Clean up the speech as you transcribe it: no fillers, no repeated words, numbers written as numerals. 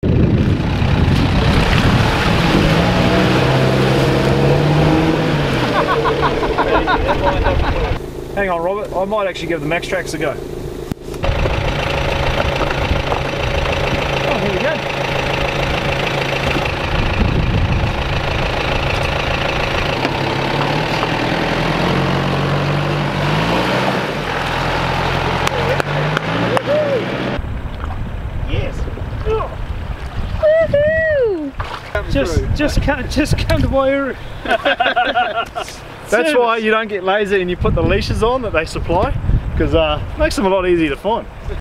Hang on, Robert, I might actually give the Maxtrax a go. Oh, here we go. Yes. Woohoo! Just come to my area. That's why you don't get lazy and you put the leashes on that they supply, because it makes them a lot easier to find.